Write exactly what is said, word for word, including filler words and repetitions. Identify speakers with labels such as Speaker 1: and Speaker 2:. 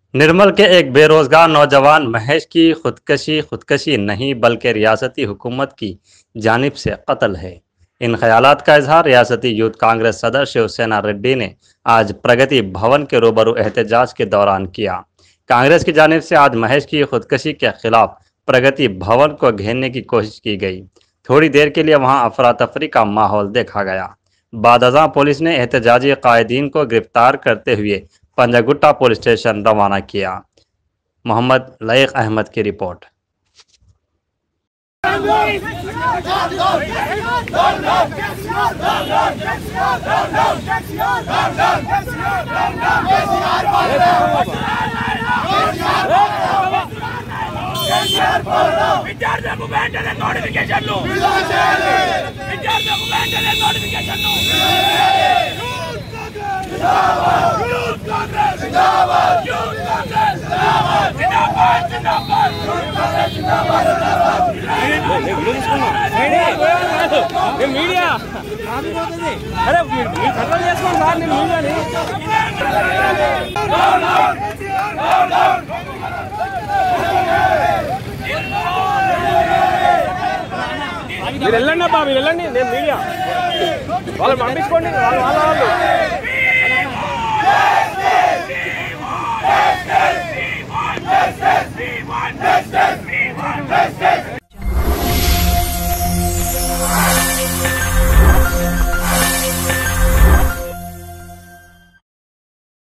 Speaker 1: निर्मल के एक बेरोजगार नौजवान महेश की खुदकशी खुदकशी नहीं बल्कि रियासती हुकूमत की जानिब से कत्ल है। इन ख्यालात का इजहार रियासती यूथ कांग्रेस सदर शिवसेना रेड्डी ने आज प्रगति भवन के रूबरू एहतजाज के दौरान किया। कांग्रेस की जानिब से आज महेश की खुदकशी के खिलाफ प्रगति भवन को घेरने की कोशिश की गई। थोड़ी देर के लिए वहां अफरा तफरी का माहौल देखा गया। बाद अज़ां पुलिस ने एहतजाजी कायदीन को गिरफ्तार करते हुए पंजागुट्टा पुलिस स्टेशन रवाना किया। मोहम्मद लईक अहमद की रिपोर्ट।
Speaker 2: మీడియా అరే మీరు కంట్రోల్ చేసుకోండి సార్, నేను మీడియాని మీరు వెళ్ళండి అబ్బా, మీరు వెళ్ళండి, నేను మీడియా వాళ్ళని పంపించుకోండి, వాళ్ళు వాళ్ళ వాళ్ళు
Speaker 3: Yes, yes, yes, yes, yes, yes.